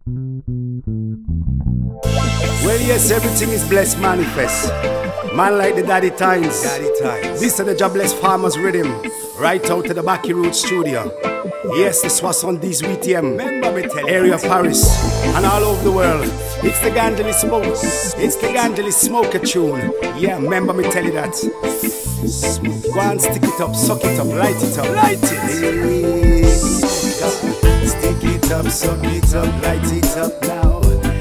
Well, yes, everything is blessed manifest. Man like the Daddy Toins. This is the jobless farmers Riddim. Right out to the BacKIIRootS studio. Yes, this was on this VTM. Area of Paris and all over the world. It's the Gandeli Smoke. It's the Gandeli Smoker tune. Yeah, remember me tell you that. Go and stick it up, suck it up, light it up. Light it. Hey, stick it up, suck it up, light it up now.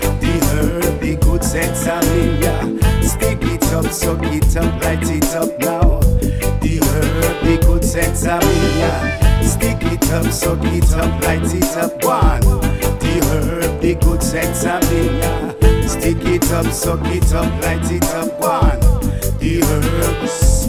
The good sense of me, yeah. Stick it up, suck it up, light it up now. The good sense of me, yeah. Stick it up, suck it up, light it up, one. The good sense of me, yeah. Stick it up, suck it up, light it up, one. The herbs,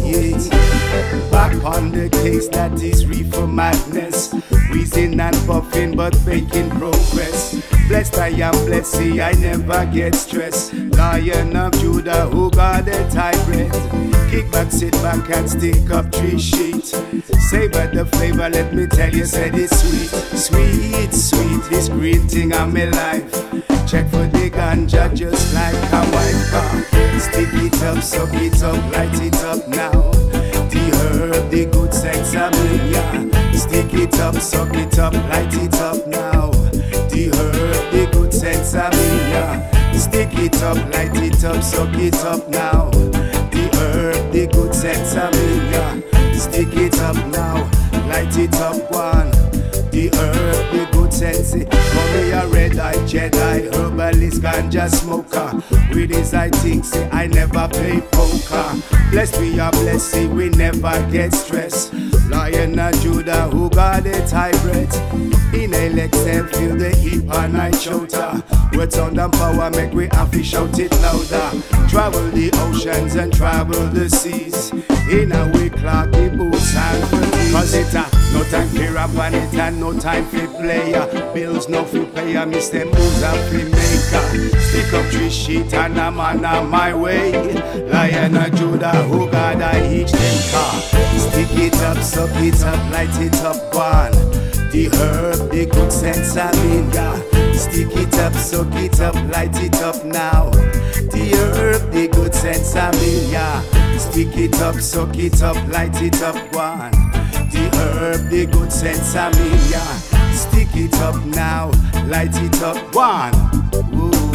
yeah. Back on the case that is reefer madness. Wheezing and puffing but making progress. Blessed I am blessed, see I never get stressed. Lion of Judah who got a tight breath. Kick back, sit back and stick up tree sheet. Savor the flavor, let me tell you, said it's sweet. Sweet, sweet, this green thing on my life. Check for the ganja just like a white car. Stick it up, suck it up, light it up now. The herb, the good sense of me, yeah. Stick it up, suck it up, light it up now. The herb, the good sense of me, yeah. Stick it up, light it up, suck it up now. The herb, the good sense of me, yeah. Stick it up now, light it up one. The herb, the good sense. For me a red-eye Jedi, herbalist ganja smoker. With his I think, say I never play poker. Blessed we are blessed, we never get stressed. Lion of Judah who got it high breath. Inhale, exhale, feel the heat and I shouter. Words sound and power make we have to shout it louder. Travel the oceans and travel the seas. In a way clock the boots and the cause it no time for rap and it and no time for player. Bills no for payer, miss them moves and for maker. Stick up tree sheet and I'm on my way. Lion of Judah who got I hitch them car. Stick it up, suck it up, light it up one. The herb, the good sense of me, yeah. Stick it up, suck it up, light it up now. The herb, the good sense of me, yeah. Stick it up, suck it up, light it up one. The herb, the good sense of me, yeah. Stick it up now, light it up one. Ooh.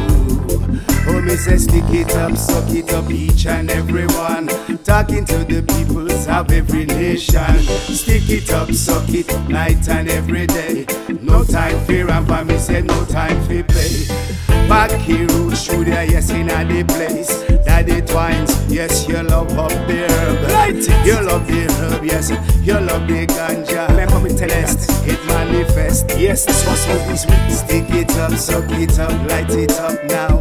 Oh, me say stick it up, suck it up, each and every one. Talking to the peoples of every nation. Stick it up, suck it, night and every day. No time for ramp, me say no time for play. BacKIIRootS studio, yes, in a the place. Daddy Toins, yes, you love up the herb. You love the herb, yes, you love the ganja. Remember me tell us, it manifest. Yes, this was all this week. Stick it up, suck it up, light it up now.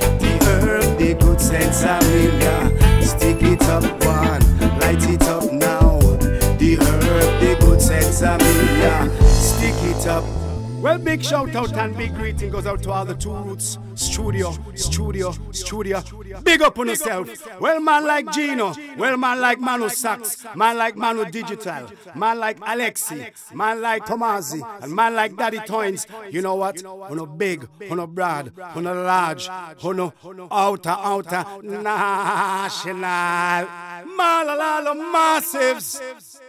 The good sense of me, yeah. Stick it up one, light it up now. The herb, the good sense of me, yeah. Stick it up. Well, big shout out and big greeting goes out to all the BacKIIRootS studio. Big up on yourself. Well, man like Gino, well, man like ManuSax, man like Manu Digital, man like Aleksi, man like Tomazi, and man like Daddy Toins. You know what? Uno big, uno broad, uno large, uno outer, national, malala massives.